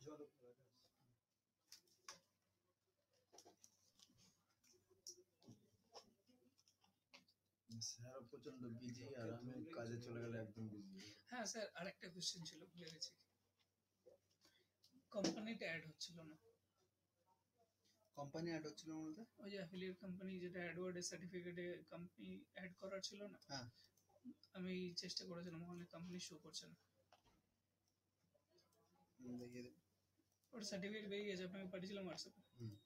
Sir প্রচন্ড busy, আর আমি কাজে চলে গেলে একদম বিজি। হ্যাঁ স্যার, আরেকটা কোশ্চেন ছিল, ভুলে গেছি। কোম্পানিতে অ্যাড হচ্ছিল না। কোম্পানি অ্যাড হচ্ছিল বলতে? ওই যে অ্যাফিলিয়েট কোম্পানি, যেটা অ্যাডওয়ার্ডের সার্টিফিকেটে কোম্পানি অ্যাড করার ছিল না। হ্যাঁ, আমি চেষ্টা করেছিলাম, ওখানে কোম্পানি শো করছে না। দেখিয়ে দেব। ওটা সার্টিফিকেট পেয়ে গেছে, আপনাকে পাঠিয়েছিলাম হোয়াটসঅ্যাপে।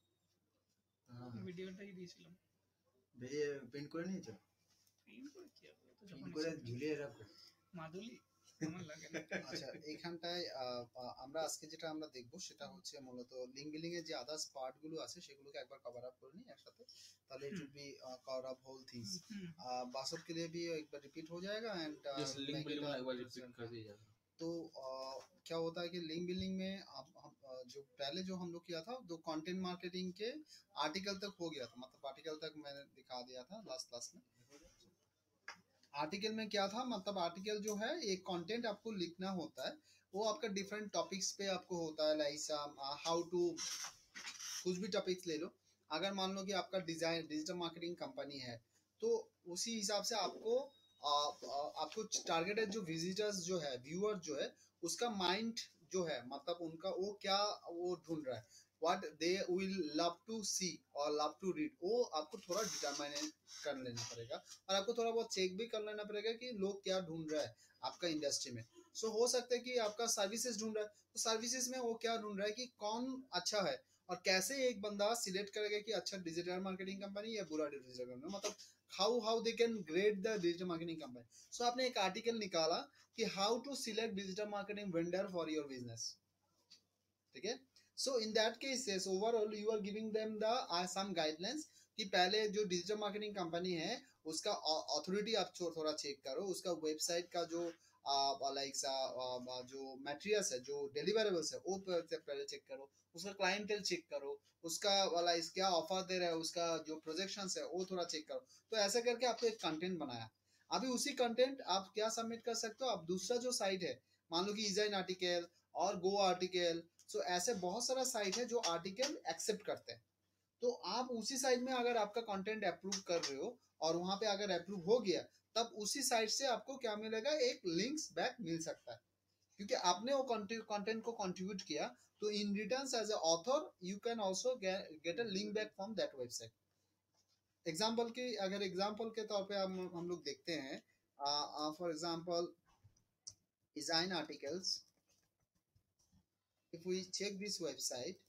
ভিডিওটাই দিয়েছিলাম। বেরিয়ে প্রিন্ট করে নিয়েছো? প্রিন্ট করে কি হবে, তো যখন প্রিন্ট করে ঝুলিয়ে রাখো। মাদুলি আমার লাগে না। আচ্ছা, এইখানটায় আমরা আজকে যেটা আমরা দেখব সেটা হচ্ছে মূলত লিঙ্ক বিলিং এর যে আদার্স পার্ট গুলো আছে সেগুলোকে একবার कवर अप করে নিই একসাথে, তাহলে it will be cover up whole things. बासत के लिए भी एक बार रिपीट हो जाएगा एंड लिंक बिल्डिंग में एक बार रिपीट कर दीजिए। तो क्या होता है कि लिंक बिल्डिंग में जो पहले जो हम लोग किया था, तो कंटेंट मार्केटिंग के आर्टिकल तक हो गया था, मतलब आर्टिकल तक मैंने दिखा दिया था लास्ट क्लास में। आर्टिकल में क्या था, मतलब आर्टिकल जो है एक कंटेंट आपको लिखना होता है, वो आपका डिफरेंट टॉपिक्स पे आपको होता है, लाइक हाउ टू, कुछ भी टॉपिक्स ले लो। अगर मान लो कि आपका डिजिटल मार्केटिंग कंपनी है, तो उसी हिसाब से आपको टारगेटेड जो विजिटर्स जो है, व्यूअर जो है, उसका माइंड जो है, मतलब उनका वो क्या वो ढूंढ रहा है, what they will love to see और लव टू रीड, वो आपको थोड़ा डिटरमाइन कर लेना पड़ेगा, और आपको थोड़ा बहुत चेक भी कर लेना पड़ेगा कि लोग क्या ढूंढ रहा है आपका इंडस्ट्री में। सो हो सकता है कि आपका सर्विसेज ढूंढ रहा है, तो सर्विसेज में वो क्या ढूंढ रहा है कि कौन अच्छा है, और कैसे एक बंदा सिलेक्ट करेगा कि अच्छा डिजिटल मार्केटिंग कंपनी या बुरा डिजिटल कंपनी, मतलब how they can grade the digital marketing company. So आपने एक आर्टिकल निकाला कि how to select digital marketing vendor for your business, ठीक है। So in that cases overall you are giving them the some guidelines कि पहले जो digital marketing company है उसका अथॉरिटी आप थोड़ा चेक करो, उसका वेबसाइट का जो लाइक जो मटेरियल्स है, जो डिलीवरेबल्स है, वो पहले चेक करो, उसका क्लाइंटेल चेक करो, उसका वाला क्या ऑफर दे रहा है, उसका जो प्रोजेक्शंस है वो थोड़ा चेक करो। तो ऐसा करके आपको एक कंटेंट बनाया। अभी उसी कंटेंट आप क्या सबमिट कर सकते हो, आप दूसरा जो साइट है, मान लो कि इजाइन आर्टिकल और गो आर्टिकल, सो ऐसे बहुत सारा साइट है जो आर्टिकल एक्सेप्ट करते हैं, तो आप उसी साइट में अगर आपका कंटेंट अप्रूव कर रहे हो और वहां पे अगर अप्रूव हो गया, तब उसी साइट से आपको क्या मिलेगा, एक लिंक्स बैक मिल सकता है, क्योंकि आपने वो कंटेंट को कंट्रीब्यूट किया, तो in return as a author you can also get a link back from that website. Example के तौर पे हम लोग देखते हैं, for example design articles, if we check this website,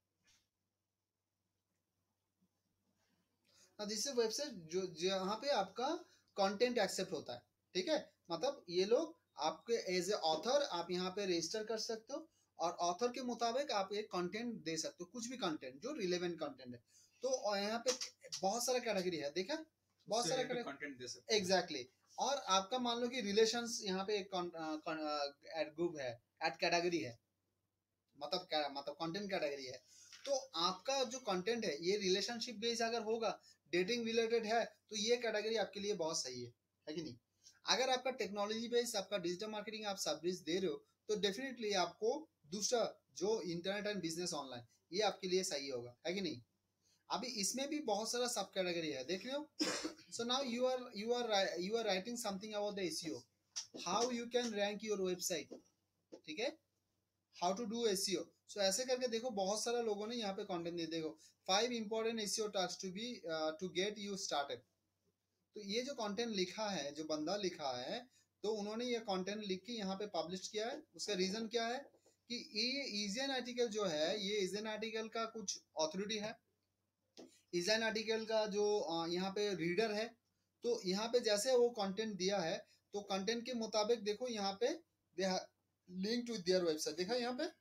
this is website जो जहाँ पे आपका कंटेंट एक्सेप्ट होता है, ठीक है। मतलब ये लोग आपके एज ए ऑथर आप यहाँ पे रजिस्टर कर सकते हो, और ऑथर के मुताबिक आप एक कंटेंट दे सकते हो, कुछ भी कंटेंट जो रिलेवेंट कंटेंट है। तो यहाँ पे बहुत सारा कैटेगरी है, देखा, बहुत सारा कंटेंट दे सकते हो, एग्जैक्टली। और आपका मान लो कि रिलेशंस यहाँ पे एक एड ग्रुप है, एड कैटेगरी है, मतलब कंटेंट कैटेगरी है। तो आपका जो कंटेंट है ये रिलेशनशिप बेस्ड अगर होगा, डेटिंग रिलेटेड है, तो ये कैटेगरी आपके लिए बहुत सही है कि नहीं। अगर आपका टेक्नोलॉजी बेस्ड, आपका डिजिटल मार्केटिंग आप सर्विस दे रहे हो, तो डेफिनेटली आपको दूसरा जो इंटरनेट एंड बिजनेस ऑनलाइन, ये आपके लिए सही होगा, है कि नहीं। अभी इसमें भी बहुत सारा सब कैटेगरी है, देख रहे हो। So now you are writing something about the SEO, how you can rank your website, ठीक है, how to do SEO. So ऐसे करके देखो, बहुत सारा लोगों ने यहाँ पे कंटेंट दिए, देखो 5 important SEO task to get you started. तो ये जो कंटेंट लिखा है, जो बंदा लिखा है, तो उन्होंने ये कंटेंट लिख के यहाँ पे पब्लिश किया है। उसका रीजन क्या है कि ये इजन आर्टिकल जो है, ये इजन आर्टिकल का कुछ अथॉरिटी है, इजन आर्टिकल का जो यहाँ पे रीडर है, तो यहाँ पे जैसे वो कंटेंट दिया है, तो कंटेंट के मुताबिक देखो यहाँ पे लिंक टू देयर वेबसाइट, देखा यहाँ पे,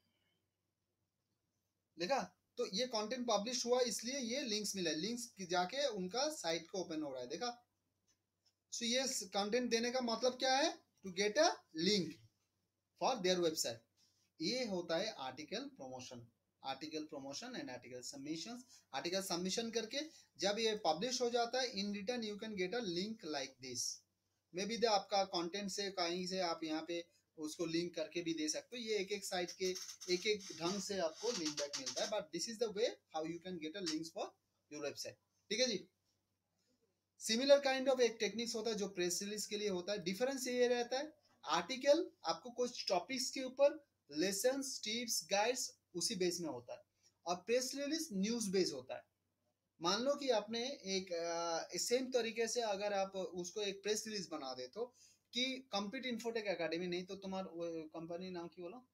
देखा। तो ये कंटेंट पब्लिश हुआ, इसलिए ये लिंक्स मिला, लिंक्स जाके उनका साइट को ओपन हो रहा है, देखा। सो ये कंटेंट देने का मतलब क्या है, to get a link for their website. ये होता है article promotion, article promotion and article submission. Article submission करके जब ये पब्लिश हो जाता है, in return you can get a link like this. Maybe आपका कंटेंट से कहीं से आप यहाँ पे उसको लिंक करके भी दे सकते हो। ये एक एक साइट के एक एक ढंग से आपको लिंक बैक मिलता है, but this is the way how you can get a links for your website. ठीक है जी। सिमिलर काइंड ऑफ एक टेक्निक्स होता है जो प्रेस रिलीज के लिए होता है। डिफरेंस ये रहता है, आर्टिकल आपको कुछ टॉपिक्स के ऊपर लेसन्स, टिप्स, गाइड्स उसी बेस में होता है, और प्रेस रिलीज न्यूज बेस होता है। मान लो कि आपने एक सेम तरीके से अगर आप उसको एक प्रेस रिलीज बना दे तो कि कंप्लीट इन्फोटेक एकेडमी नहीं तो तुम्हारा कंपनी नाम की बोलो,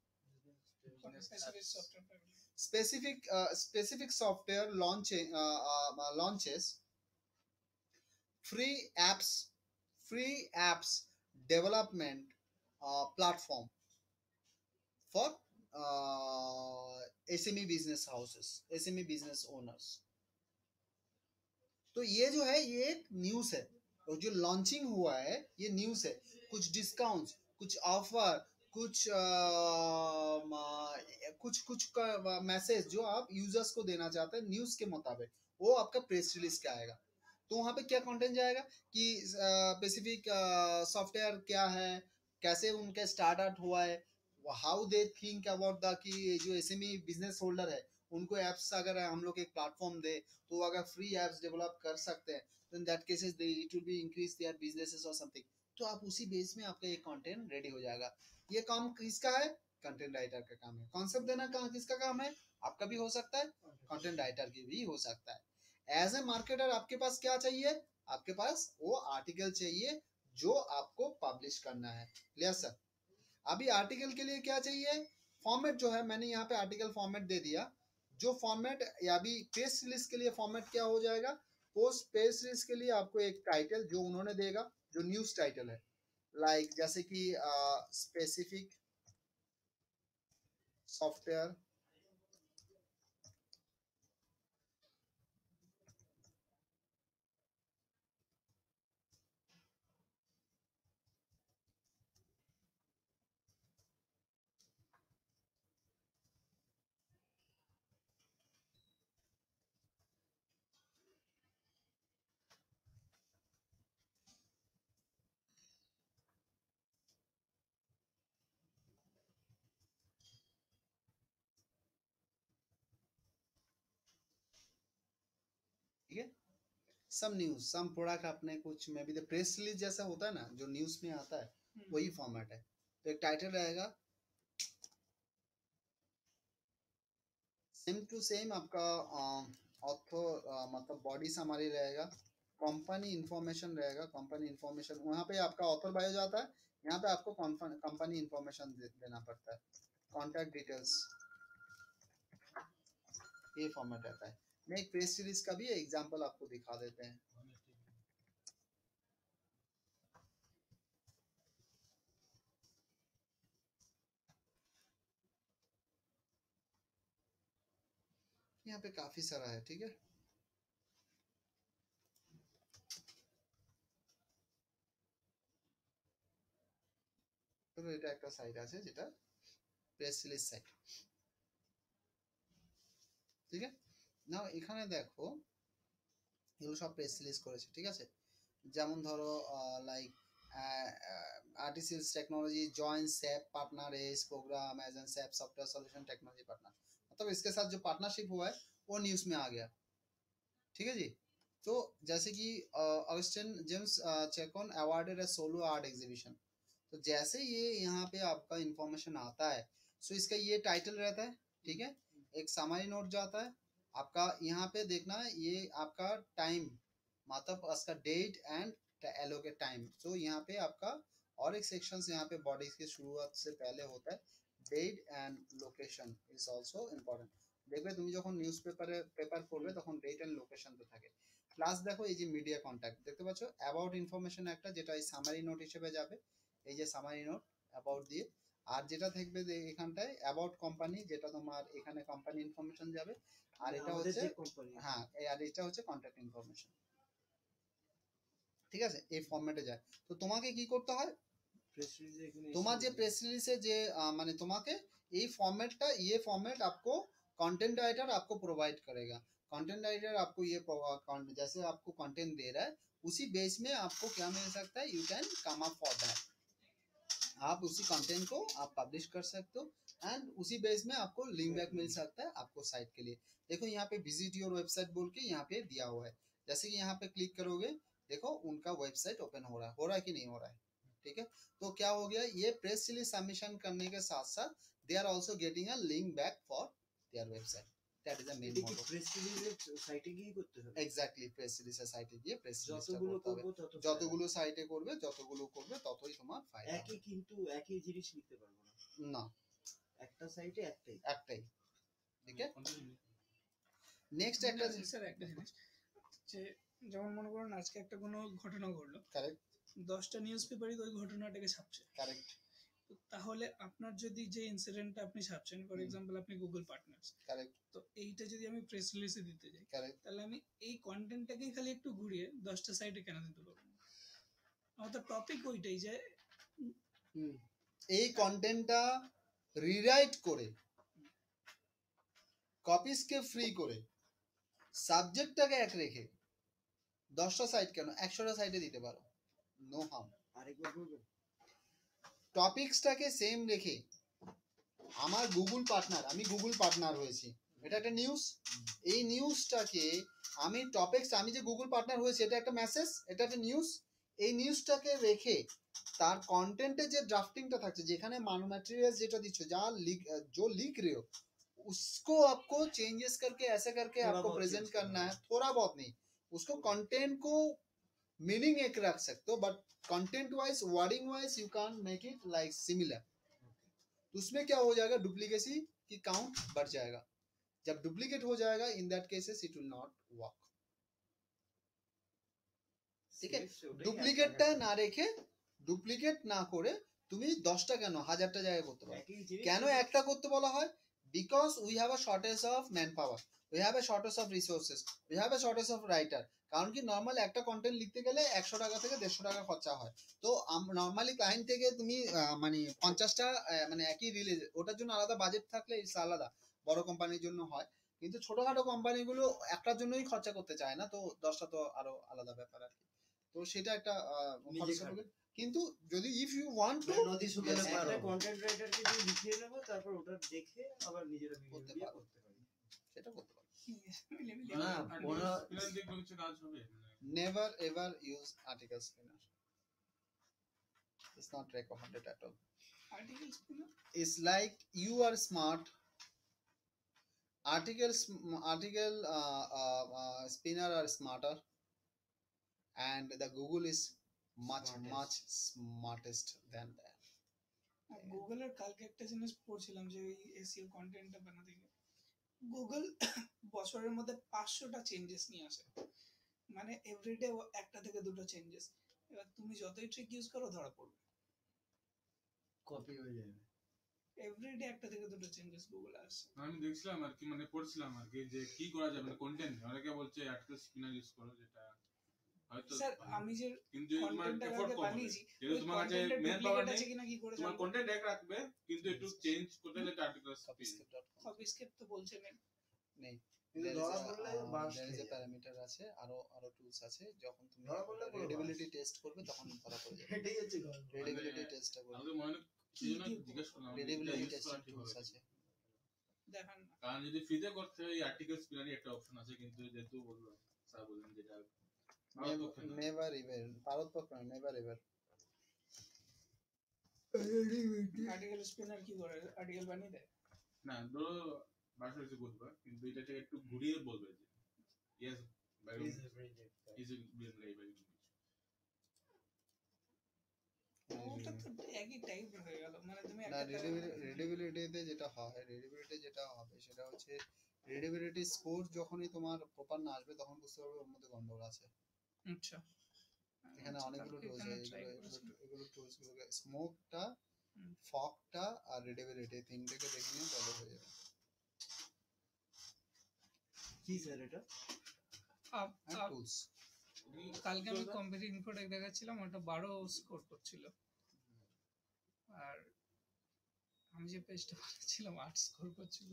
specific software launches free apps development platform for SME business houses, SME business owners। तो ये जो है ये एक न्यूज़ है, और जो लॉन्चिंग हुआ है ये न्यूज़ है। कुछ डिस्काउंट्स, कुछ ऑफर, कुछ कुछ का मैसेज जो आप यूजर्स को देना चाहते हैं न्यूज़ के मुताबिक, वो आपका प्रेस रिलीज का आएगा। तो वहाँ पे क्या कंटेंट जाएगा कि स्पेसिफिक सॉफ्टवेयर क्या है, कैसे उनका स्टार्ट आउट हुआ है, how they think about the कि जो एसएमई बिजनेस होल्डर है उनको एप्स अगर हम लोग एक प्लेटफॉर्म दे तो अगर फ्री एप्स डेवलप कर सकते हैं तो in that cases it will be increase their businesses और समथिंग। तो आप उसी बेस में आपका ये कंटेंट रेडी हो जाएगा। ये काम किसका है? कंटेंट राइटर का काम है। कॉन्सेप्ट देना किसका काम है? आपका भी हो सकता है, कंटेंट राइटर की भी हो सकता है। एज ए मार्केटर आपके पास क्या चाहिए? आपके पास वो आर्टिकल चाहिए जो आपको पब्लिश करना है। Clear sir? अभी आर्टिकल के लिए क्या चाहिए? फॉर्मेट जो है मैंने यहाँ पे आर्टिकल फॉर्मेट दे दिया। जो फॉर्मेट या भी प्रेस रिलीज के लिए फॉर्मेट क्या हो जाएगा? पोस्ट प्रेस रिलीज के लिए आपको एक टाइटल जो उन्होंने देगा जो न्यूज टाइटल है, लाइक जैसे कि स्पेसिफिक सॉफ्टवेयर ठीक है, सम न्यूज सम प्रोडक्ट आपने कुछ में भी द प्रेस रिलीज जैसा होता है ना जो न्यूज में आता है, वही फॉर्मेट है। तो एक टाइटल रहेगा सेम टू सेम, आपका ऑथर मतलब बॉडी समरी रहेगा, कंपनी इंफॉर्मेशन रहेगा, कंपनी इंफॉर्मेशन वहाँ पे आपका ऑथर बायो जाता है, यहाँ पे आपको कंपनी इंफॉर्मेशन देना पड़ता है, कॉन्टैक्ट डिटेल्स, ये फॉर्मेट रहता है। मैं एक प्रेस सीरीज का भी एग्जांपल आपको दिखा देते हैं। यहाँ पे काफी सारा है, ठीक है। তো এটা একটা সাইট আছে যেটা প্রেস রিলিজ সাইট, ঠিক আছে। নাও এখানে দেখো এগুলো সব প্রেস রিলিজ করেছে, ঠিক আছে। যেমন ধরো like articles technology join SAP partner है इस program as an SAP software solution technology partner, मतलब इसके साथ जो पार्टनरशिप हुआ है वो न्यूज़ में आ गया, ठीक है जी। तो जैसे कि ऑगस्टिन जेम्स चेकोन awarded a solo art exhibition, तो जैसे ये यहाँ पे आपका इंफॉर्मेशन आता है सो इसका ये टाइटल रहता है, ठीक है। एक समरी नोट जाता है आपका, यहाँ पे देखना ये आपका टाइम मतलब उसका date and allocate time. So यहाँ पे आपका और एक सेक्शन यहाँ पे बॉडी की शुरुआत से पहले होता है date and location is also important. देखবে তুমি যখন নিউজ পেপার পড়বে তখন ডেট এন্ড লোকেশন তো থাকে। প্লাস দেখো এই যে মিডিয়া কন্টাক্ট দেখতে পাচ্ছ, অ্যাবাউট ইনফরমেশন একটা যেটা এই সামারি নোট হিসেবে যাবে, এই যে সামারি নোট অ্যাবাউট দিয়ে, আর যেটা থাকবে যে এখানটায় অ্যাবাউট কোম্পানি যেটা তোমার এখানে কোম্পানি ইনফরমেশন যাবে, আর এটা হচ্ছে হ্যাঁ আর এটা হচ্ছে কন্ট্যাক্ট ইনফরমেশন, ঠিক আছে। এই ফরম্যাটে যায়। তো তোমাকে কি করতে হয়, তোমার যে প্রেস रिलीज যে মানে তোমাকে এই फॉर्मेट ये फॉर्मेट आपको कंटेंट राइटर आपको प्रोवाइड करेगा। कंटेंट राइटर आपको ये जैसे आपको कंटेंट दे रहा है उसी बेस में आपको क्या मिल सकता है, you can come up for that, आप उसी कंटेंट को आप पब्लिश कर सकते हो एंड उसी बेस में आपको लिंक बैक मिल सकता है आपको साइट के लिए। देखो यहाँ पे विजिट योर वेबसाइट बोल के यहाँ पे दिया हुआ है, जैसे कि यहाँ पे क्लिक करोगे देखो उनका वेबसाइट ओपन हो रहा है कि नहीं हो रहा है, ठीक है। तो क्या हो गया, ये प्रेस रिलीज सबमिशन करने के साथ साथ they are also getting a link back for their website, that is the main motto. Press রিলিজের সাইটে গিয়ে করতে হবে, এক্স্যাক্টলি প্রেস রিলিজের সাইটে গিয়ে প্রেস রিলিজটা যতগুলো করতে হবে, করব তত যতগুলো সাইটে করবে ততই তোমার ফায়দা হবে। একই, কিন্তু একই জিনিস লিখতে পারবো না, না একটা সাইটে একটাই। একটাই, ঠিক আছে। নেক্সট একটা স্যার একটা জিনিস, যে যেমন মনে করুন আজকে একটা কোনো ঘটনা ঘটলো, কারেক্ট 10টা নিউজ পেপারই ওই ঘটনাটাকে ছাপছে, কারেক্ট তো তাহলে আপনার যদি যে ইনসিডেন্টটা আপনি ছাপছেন, ফর এক্সাম্পল আপনি গুগল পার্টনার্স, কারেক্ট তো এইটা যদি আমি প্রেস রিলিজে দিতে যাই, কারেক্ট তাহলে আমি এই কন্টেন্টটাকেই খালি একটু ঘুরিয়ে 10টা সাইটে কেন দিতে পারবো না? আমার তো টপিক ওইটাই, যে এই কন্টেন্টটা রিরাইট করে কপিসকে ফ্রি করে সাবজেক্টটাকে এক রেখে 10টা সাইট কেন 100টা সাইটে দিতে পারো, নো হার্ম। আরেকবার বলবেন? টপিকসটাকে সেম রেখে আমার গুগল পার্টনার, আমি গুগল পার্টনার হয়েছি, এটা একটা নিউজ, এই নিউজটাকে আমি টপিকস, আমি যে গুগল পার্টনার হয়েছি এটা একটা মেসেজ, এটা একটা নিউজ, এই নিউজটাকে রেখে তার কন্টেন্টে যে ড্রাফटिंगটা থাকছে, যেখানে ম্যাটেरियल যেটা দিচ্ছ, যা जो लिख रहे हो उसको आपको चेंजेस करके ऐसे करके थोड़ा आपको बहुत प्रेजेंट change करना करना है, थोड़ा बहुत नहीं, उसको कंटेंट को मीनिंग एक रख सकते हो, but content wise wording wise you can make it like similar. तो उसमें क्या हो जाएगा, डुप्लीकेसी की काउंट बढ़ जाएगा, जब डुप्लीकेट हो जाएगा in that cases it will not work, ঠিক আছে। ডুপ্লিকেটটা না রেখে, ডুপ্লিকেট না করে তুমি 10টা কেন 1000টা জায়গায় করতে পারো, একই জিনিস কেন একটা করতে বলা হয়, because we have a shortage of manpower, we have a shortage of resources, we have a shortage of writer. কারণ কি নর্মাল একটা কন্টেন্ট লিখতে গেলে 100 টাকা থেকে 150 টাকা খরচা হয়, তো নর্মালি ক্লায়েন্ট থেকে তুমি মানে 50টা মানে একই রিলিজ, ওটার জন্য আলাদা বাজেট থাকলে ইটস আলাদা, বড় কোম্পানির জন্য হয়, কিন্তু ছোটখাটো কোম্পানিগুলো একটার জন্যই খরচা করতে চায় না, তো 10টা তো আরো আলাদা ব্যাপার আর কি। তো সেটা একটা নিজে খরচা খাবে। হবে। কিন্তু যদি ইফ ইউ ওয়ান্ট টু নদী শুকালে Yes, একটা পারো। কন্টেন্ট রাইটারকে দিয়ে লিখিয়ে নেবো, তারপর ওটা দেখে আবার নিজেরা ভিডিও করতে দিয়ে পারো। করতে পারি। সেটা করতে পারো। না, Never ever use article spinner. It's not recommended at all. Article spinner It's like you are smart. Article spinner are smarter, and the Google is much smartest than that. গুগলের কালকে একটা জিনিস পড়ছিলাম, যে ওই এসইও কন্টেন্টটা বানাতে গিয়ে গুগল বছরের মধ্যে 500টা চেঞ্জেস নিয়ে আসে, মানে এভরিডে একটা থেকে দুটো চেঞ্জেস। এবার তুমি যতই ট্রিক ইউজ করো ধরা পড়বে, কপি হয়ে যাবে। এভরিডে একটা থেকে দুটো চেঞ্জেস গুগলে আসে। আমি দেখছিলাম আর কি, মানে পড়ছিলাম আর কি, যে কি করা যাবে মানে কন্টেন্ট, অনেকে বলছে আর্টিকেল স্পিনার ইউজ করো, যেটা হয়তো স্যার আমি যে কিন্তু তোমার কন্টেন্টটা এফোর্ট কম হবে, বানিয়েছি, যেহেতু ওই তোমার কাছে কন্টেন্টের মেন পাওয়ার ডুপ্লিকেট নেই, আছে কিনা কি করে তোমার জানবো? কন্টেন্ট এক রাখবে কিন্তু একটু চেঞ্জ করতে হলে আর্টিকেল স্পিন। Copyscript.com কপিস্কেপ তো বলছে নেই। নেই। কিন্তু There is ধরা a, পড়লে there বাস is a খেয়ে যাবে। parameter আছে, আরো টুলস আছে, যখন তুমি ধরা পড়লে পুরো রিডেবিলিটি টেস্ট করবে তখন ধরা পড়ে যাবে। এটাই হচ্ছে গল্প। রিডেবিলিটি টেস্টটা করবে, আমাদের মনে সেজন্য জিজ্ঞেস করলাম যে এটা রিডেবিলিটি ইউজ করা টেস্টিং ঠিক টুলস হবে আছে। দেখান না। কারণ যদি ফ্রিতে করতে হয় আর্টিকেল স্পিনারই একটা অপশন আছে, কিন্তু যেহেতু বললাম স্যার বললেন যেটা নেভার ইভেন পারতপক্ষ নয়, নেভার এভার। আর্টিকেল স্পিনার কি করে, আর্টিকেল বানিয়ে দেয়? না ধরো ভাষা হচ্ছে বুঝবা, কিন্তু এটাকে একটু ঘুরিয়ে বলবে যে yes bye Is a very good guy. Is been live bye. ওটা তো একই টাইপের হয়ে গেল, মানে তুমি না, একটা রিডেবিলিটিতে যেটা হয়, রিডেবিলিটি যেটা হবে সেটা হচ্ছে রিডেবিলিটি স্কোর যখনই তোমার প্রপার না আসবে তখন বুঝতে পারবে ওর মধ্যে গন্ডগোল আছে। আচ্ছা এখানে অনেকগুলো টুলস এখানে আছে, try করেছি। এগুলো টুলস গুলোকে স্মোকটা, হুম। ফগটা আর রিডেবিলিটি তিনটাকে দেখে নিয়ে তাহলে হয়ে যাবে। কি স্যার এটা? টুলস কালকে আমি কম্পিউটার ইনফোটেক দেখাচ্ছিলাম, ওটা 12 স্কোর করছিল, আর আমি যে পেজটা বানাচ্ছিলাম 8 স্কোর করছিল।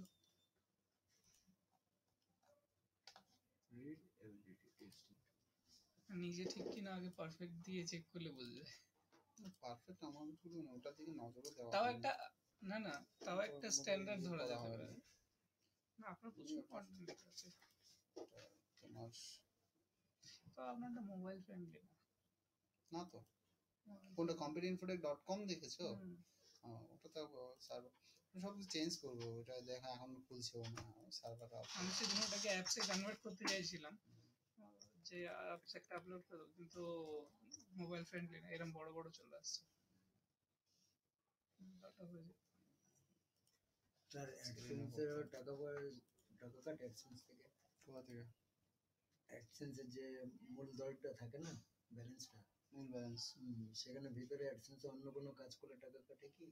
Readability testing. নিজে ঠিক কিনা আগে পারফেক্ট দিয়ে চেক করলে বোঝা যায়। পারফেক্ট অ্যামাউন্ট গুলো না, ওটার দিকে নজরও দেওয়া তাও হয়নি। একটা, না না, তাও ওটা একটা মোটামুটি স্ট্যান্ডার্ড ধরা করা যেতে পারে। হয়নি। না, আপনার প্রচুর কন্টেন্ট আছে, ওটা তোমার তো আপনার তো মোবাইল ফ্রেন্ডলি না। না তো, কোনটা competeinfotech.com দেখেছো? হুম। ওটা তো সার্ভার সব চেঞ্জ করবো, ওটা দেখা এখন খুলছেও না সার্ভার। আমি সেদিন ওটাকে অ্যাপসে কনভার্ট করতে চাইছিলাম, যে অ্যাপস একটা আপলোড করবো, কিন্তু মোবাইল ফ্রেন্ডলি না, এরকম বড় বড় চলে আসছে। ওটা হয়ে যায়। তার অ্যাডসেন্সের টাকা কাটে অ্যাডসেন্স থেকে। কোথা থেকে? অ্যাডসেন্সের যে মূল দরটা থাকে না, ব্যালেন্সটা, মূল ব্যালেন্স সেখানে ভিতরে অ্যাডসেন্সে অন্য কোনো কাজ করলে টাকা কাটে কি?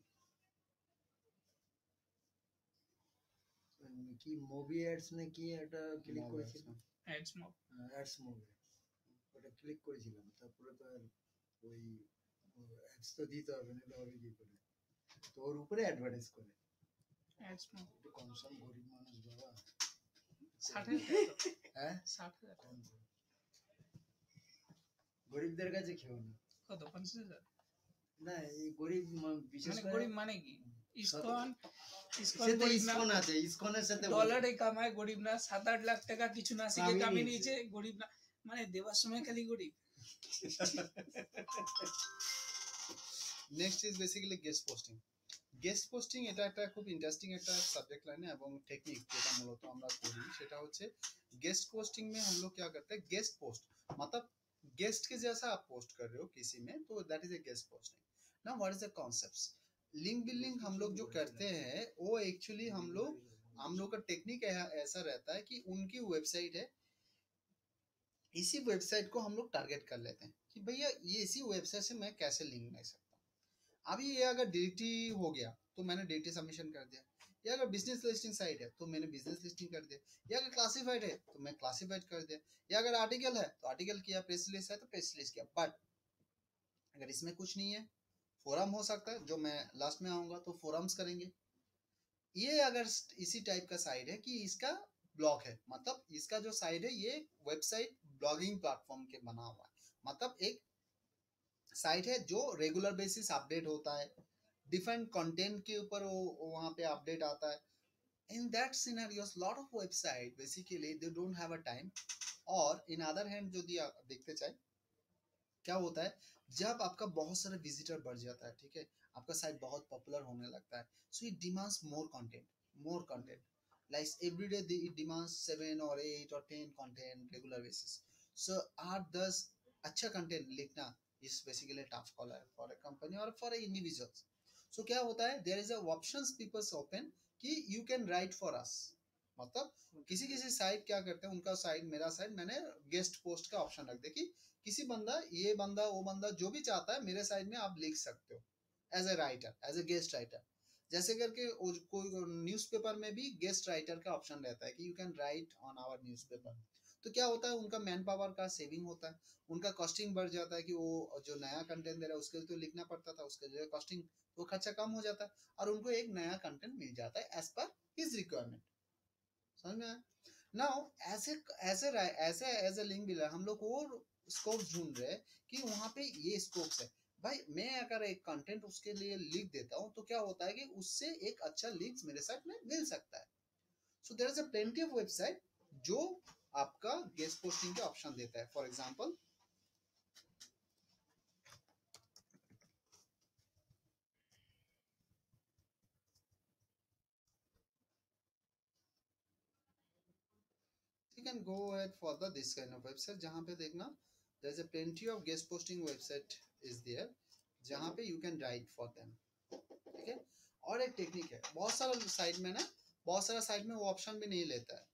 কি মুভি অ্যাডস না কি একটা ক্লিক করেছিলাম, অ্যাডস মব। অ্যাডস মুভি, ওটা ক্লিক করেছিলাম, তারপরে তো আর ওই অ্যাডস তো দিতে হবে না, হবে কি করে? তো ওর উপরে অ্যাডভার্টাইজ করে। অ্যাডস মব একটু কনসাম গরিব মানুষ বাবা। 60,000 টাকা। হ্যাঁ 60,000 টাকা। গরিবদের কাছে খেও না। কত? 50,000? না এই গরিব বিশেষ মানে করে গরিব মানে কি? ইসকন, সে তো গরিব না, ইসকন আছে, ইসকনের সাথে ডলারে কামায় গরিব না, 7-8 লাখ টাকা কিছু না শিখে কামিয়ে কামিয়ে নিয়েছে। নিয়েছে, গরিব না মানে দেওয়ার সময় খালি গরিব। Next is basically guest posting. Guest posting এটা একটা খুব ইন্টারেস্টিং একটা सब्जेक्ट लाइन है এবং टेक्निक যেটা মূলত আমরা করি সেটা হচ্ছে गेस्ट पोस्टिंग में हम लोग क्या करते हैं, गेस्ट पोस्ट मतलब गेस्ट के जैसा आप पोस्ट कर रहे हो किसी में, तो that is a guest posting. Now what is the concepts, link building हम लोग जो करते हैं वो एक्चुअली हम लोग का टेक्निक ऐसा रहता है कि उनकी वेबसाइट है, इसी वेबसाइट को हम लोग टारगेट कर लेते हैं कि भैया ये इसी वेबसाइट से मैं कैसे लिंक ले सकता हूँ। अभी ये अगर डीटी हो गया तो मैंने डीटी सबमिशन कर दिया, या अगर बिजनेस लिस्टिंग साइट है तो मैंने बिजनेस लिस्टिंग कर दिया, या अगर क्लासिफाइड है तो मैं क्लासिफाइड कर दिया, या अगर आर्टिकल है तो आर्टिकल किया, प्रेस रिलीज है तो प्रेस रिलीज किया। बट अगर इसमें कुछ नहीं है, फोरम हो सकता है, जो मैं लास्ट में आऊंगा तो फोरम्स करेंगे। ये अगर इसी टाइप का साइट है कि इसका ब्लॉग है, मतलब इसका जो साइट है ये वेबसाइट ब्लॉगिंग प्लेटफॉर्म के बना हुआ है, मतलब एक साइट है जो रेगुलर बेसिस अपडेट होता है, डिफरेंट कंटेंट के ऊपर वो वहाँ पे अपडेट आता है। In that scenarios lot of website basically they don't have a time. और इन अदर हैंड जो दिया देखते चाहे क्या होता है, जब आपका बहुत सारे विजिटर बढ़ जाता है, ठीक है, आपका साइट बहुत पॉपुलर होने लगता है, so it demands more content like every day it demands 7 or 8 or 10 content regular basis. So 8-10 अच्छा कंटेंट लिखना is basically a tough call for a company or for an individual. So क्या होता है, there is a options people open कि you can write for us, मतलब किसी किसी site क्या करते हैं, उनका साइट मेरा साइट मैंने गेस्ट पोस्ट का ऑप्शन रख दिया कि किसी बंदा, ये बंदा वो बंदा जो भी चाहता है मेरे साइट में आप लिख सकते हो as a writer, as a guest writer. जैसे करके कोई न्यूज़पेपर में भी गेस्ट राइटर का ऑप्शन रहता है कि you can write on our newspaper. तो क्या होता है, उनका मैन पावर का सेविंग होता है, उनका कॉस्टिंग बढ़ जाता है कि वो जो नया कंटेंट दे रहा है उसके लिए तो लिखना पड़ता था, उसके लिए कॉस्टिंग वो खर्चा कम हो जाता है और उनको एक नया कंटेंट मिल जाता है एज पर हिज रिक्वायरमेंट। समझ में आया? Now as a link builder हम लोग और स्कोप ढूंढ रहे हैं कि वहाँ पे ये स्कोप्स है। भाई मैं अगर एक कंटेंट उसके लिए लिख देता हूँ तो क्या होता है कि उससे एक अच्छा लिंक्स मेरे साइट में मिल सकता है। So there is a plenty of website जो आपका गेस्ट पोस्टिंग के ऑप्शन देता है। For example you can go ahead for the this kind of website जहाँ पे देखना there is a plenty of guest posting website is there जहाँ पे you can write for them, ठीक है। और एक टेक्निक है, बहुत सारा साइट में ना, बहुत सारा साइट में वो ऑप्शन भी नहीं लेता है,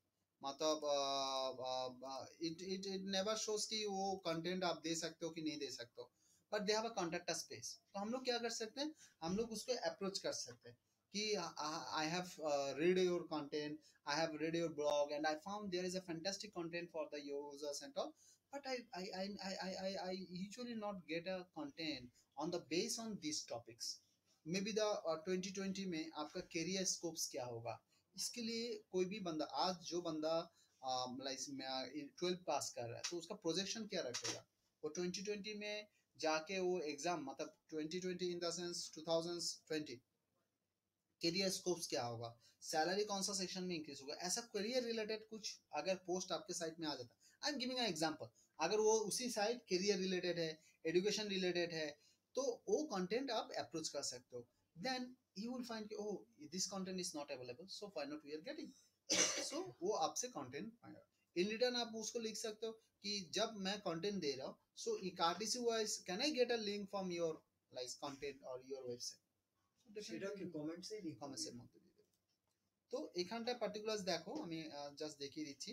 मतलब इट नेवर शोज कि वो कंटेंट आप दे सकते हो कि नहीं दे सकते हो, but they have a contact space. तो हम लोग क्या कर सकते हैं, हम लोग उसको अप्रोच कर सकते हैं कि I have read your content, I have read your blog and I found there is a fantastic content for the users and all, but I usually not get a content on the base on these topics. Maybe the 2020 में आपका career scopes क्या होगा, इसके लिए कोई भी बंदा, आज जो बंदा लाइक 12 पास कर रहा है तो उसका प्रोजेक्शन क्या रखेगा, वो 2020 में जाके वो एग्जाम मतलब 2020 in the sense 2020 career scopes क्या होगा, सैलरी कौन सा सेक्शन में इंक्रीज होगा, ऐसा करियर रिलेटेड कुछ अगर पोस्ट आपके साइट में आ जाता है, I am giving an example, अगर वो उसी साइट करियर रिलेटेड है, एजुकेशन रिलेटेड है, तो वो कंटेंट आप अप्रोच कर सकते हो, देन यू विल फाइंड कि oh this content is not available, so why not we are getting, so वो आपसे कंटेंट पाएगा। इन रिटर्न आप उसको लिख सकते हो कि जब मैं कंटेंट दे रहा हूँ, so courtesy wise can I get a link from your like content और योर वेबसाइट, সেটা কি কমেন্টসে লিখো? কমেন্টসের মধ্যে দিয়ে দেবে। তো এখানটা পার্টিকুলার দেখো আমি জাস্ট দেখিয়ে দিচ্ছি,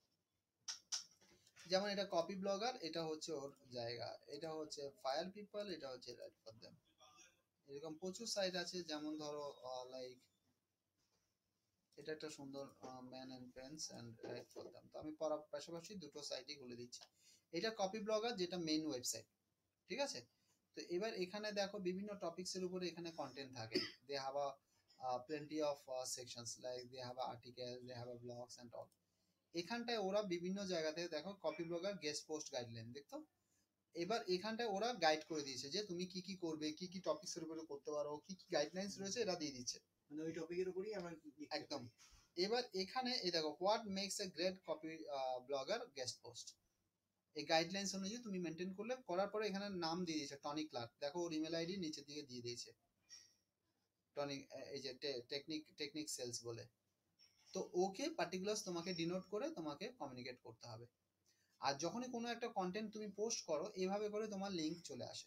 যেমন এটা কপি ব্লগার, এটা হচ্ছে ওর জায়গা, এটা হচ্ছে ফায়ার পিপল, এটা হচ্ছে রাইট ফর দেম, এরকম প্রচুর সাইট আছে, যেমন ধরো লাইক এটা একটা সুন্দর man and pens and write for them, তো আমি পড়ার পাশাপাশি দুটো সাইটই খুলে দিচ্ছি। এটা কপি ব্লগার, যেটা মেইন ওয়েবসাইট, ঠিক আছে। তো এবার এখানে দেখো বিভিন্ন টপিকসের উপরে এখানে কন্টেন্ট থাকে, they have a plenty of sections like they have a article, they have a blogs and all, এখানটায় ওরা বিভিন্ন জায়গা থেকে দেখো Copyblogger guest post guideline দেখতো, এবার এখানটায় ওরা গাইড করে দিয়েছে যে তুমি কি কি করবে, কি কি টপিকসের উপরে করতে পারো, কি কি গাইডলাইন্স রয়েছে এরা দিয়ে দিচ্ছে মানে ওই টপিকের উপরই আমরা লিখতে একদম। পারি। এবার এখানে এই দেখো what makes a great Copyblogger guest post, এই গাইডলাইন্স অনুযায়ী তুমি মেনটেন করলে, করার পরে এখানে নাম দিয়ে দিয়েছে টনি ক্লার্ক, দেখো ওর ইমেল আইডি নিচের দিকে দিয়ে দিয়েছে টনি, এই যে টেকনিক সেলস বলে, তো ওকে পার্টিকুলার তোমাকে ডিনোট করে তোমাকে কমিউনিকেট করতে হবে। আর যখনই কোনো একটা কন্টেন্ট তুমি পোস্ট করো, এইভাবে করে তোমার লিংক চলে আসে,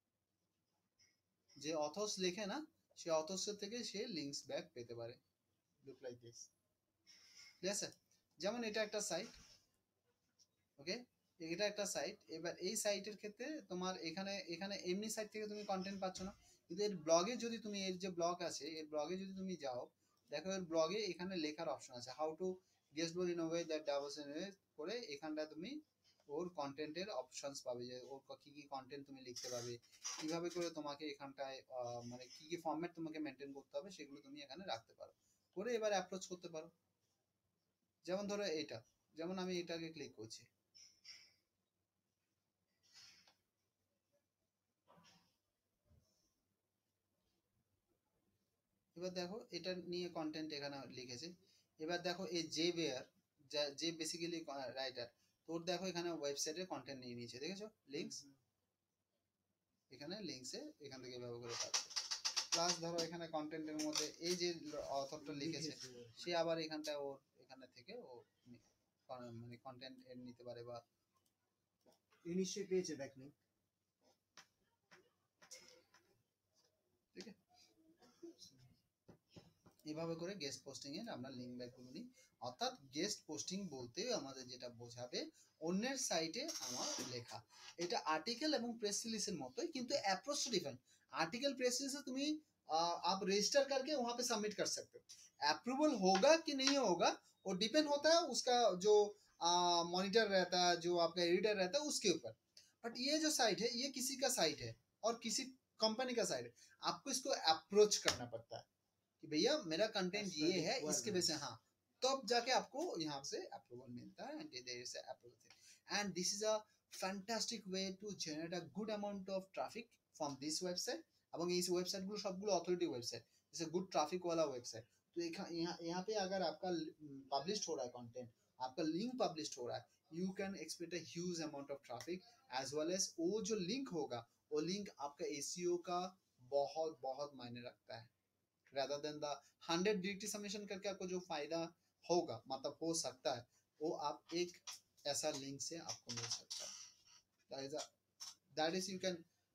যে অথর্স লেখে না, সে অথর্সের থেকে সে লিংকস ব্যাক পেতে পারে, লুক লাইক দিস, ঠিক আছে। যেমন এটা একটা সাইট, ওকে, এটা একটা সাইট, এবার এই সাইটের ক্ষেত্রে তোমার এখানে এখানে এমনি সাইট থেকে তুমি কন্টেন্ট পাচ্ছ না, কিন্তু এর ব্লগে যদি তুমি, এর যে ব্লগ আছে এর ব্লগে যদি তুমি যাও, দেখো এর ব্লগে এখানে লেখার অপশন আছে, how to guest blog in a way that doubles in করে, এখানটা তুমি ওর কন্টেন্টের অপশনস পাবে, যে ওর কি কি কন্টেন্ট তুমি লিখতে পারবে, কিভাবে করে তোমাকে এখানটায় মানে কি কি ফরম্যাট তোমাকে মেনটেন করতে হবে সেগুলো তুমি এখানে রাখতে পারো, করে এবার অ্যাপ্রোচ করতে পারো। যেমন ধরো এইটা, যেমন আমি এটাকে ক্লিক করছি, এবার দেখো এটা নিয়ে কন্টেন্ট এখানে লিখেছে, এবার দেখো এই জে বেয়ার, যে বেসিক্যালি রাইটার, তোর দেখো এখানে ওয়েবসাইটের কন্টেন্ট নিয়ে নিয়েছে, দেখেছো লিঙ্কস, এখানে লিঙ্কসে এখান থেকে ব্যবহার করে পাচ্ছে, প্লাস ধরো এখানে কন্টেন্টের মধ্যে এই যে অথরটা লিখেছে, সে আবার এখানটায় ওর এখানে থেকে ও মানে কন্টেন্ট নিতে পারে, বা এই নিশ্চয়ই পেয়েছে ব্যাকলিংক। ঠিক আছে, এভাবে করে গেস্ট পোস্টিং এর আমরা লিঙ্ক ব্যাকগুলো নিই, অর্থাৎ গেস্ট পোস্টিং বলতে আমাদের যেটা বোঝাবে অন্যের সাইটে আমার লেখা, এটা আর্টিকেল এবং প্রেস रिलीजের মতোই, কিন্তু approach different, article press release से तुम्हें आप रजिस्टर करके वहां पे सबमिट कर सकते हो, अप्रूवल होगा कि नहीं होगा वो डिपेंड होता है उसका जो मॉनिटर रहता है, जो आपका एडिटर रहता है उसके ऊपर, बट ये जो साइट है ये किसी का साइट है और किसी कंपनी का साइट है, आपको इसको अप्रोच करना पड़ता है कि भैया मेरा कंटेंट ये है, इसके वजह से हाँ, तब जाके आपको यहाँ से अप्रूवल मिलता है, and this is a fantastic way to generate a good amount of traffic from this website, এবং এই ওয়েবসাইট গুলো সবগুলো authority website, it's a good traffic वाला वेबसाइट, तो यहाँ पे अगर आपका पब्लिश हो रहा है कंटेंट, आपका लिंक पब्लिश हो रहा है, you can expect a huge amount of traffic as well as वो जो लिंक होगा वो लिंक आपका एसईओ का बहुत बहुत मायने रखता है, rather than the 100 degree summation करके आपको जो फायदा होगा मतलब हो सकता है, वो आप एक ऐसा लिंक से आपको मिल सकता है, that is you can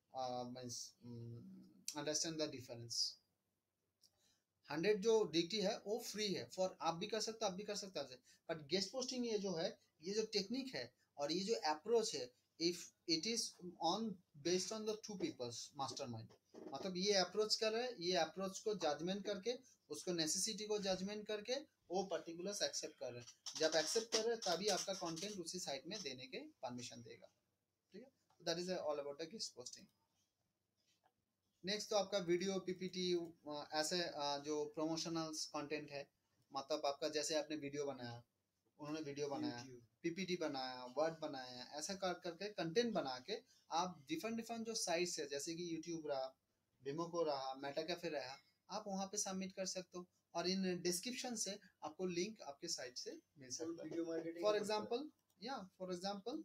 understand the difference। 100 जो डिग्री है वो फ्री है फॉर, आप भी कर सकते हो, आप भी कर सकते हो, बट गेस्ट पोस्टिंग ये जो है, ये जो टेक्निक है और ये जो अप्रोच है, if it is on based on the two peoples mastermind, मतलब ये अप्रोच कर रहे हैं, ये अप्रोच को जजमेंट करके उसको नेसेसिटी को जजमेंट करके वो पर्टिकुलर्स एक्सेप्ट कर रहे हैं, जब एक्सेप्ट कर रहे हैं तभी आपका कंटेंट उसी साइट में देने के परमिशन देगा, ठीक है, that is all about the guest posting. Next तो आपका वीडियो पीपीटी ऐसे जो प्रमोशनल कंटेंट है, मतलब आपका जैसे आपने वीडियो बनाया उन्होंने वीडियो बनाया, YouTube। पीपीटी बनाया, वर्ड बनाया, ऐसा कर करके कंटेंट बना के आप डिफरेंट डिफरेंट जो साइट्स है जैसे कि यूट्यूब रहा, विमोको रहा, मेटा कैफे रहा, आप वहाँ पे सबमिट कर सकते हो और इन डिस्क्रिप्शन से आपको लिंक आपके साइट से मिल सकता है। Video marketing for example for example